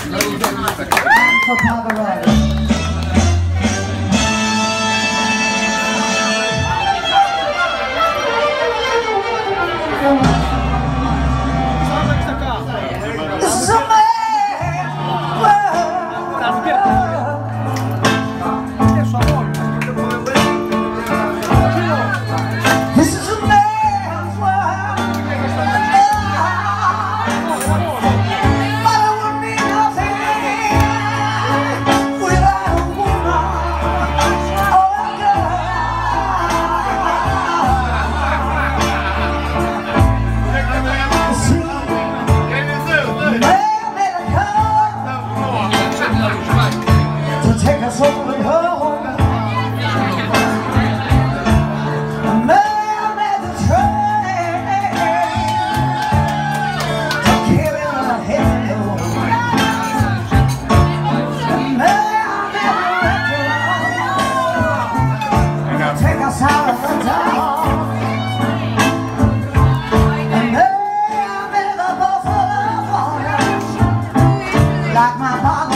For Pavarotti. This is a man's world. This is a man's world. But it would be nothing without a woman or a girl. See, to take us over home. A man made the train to carry our head home. A man made the record to take us out of the town. A man made the buffalo like my father.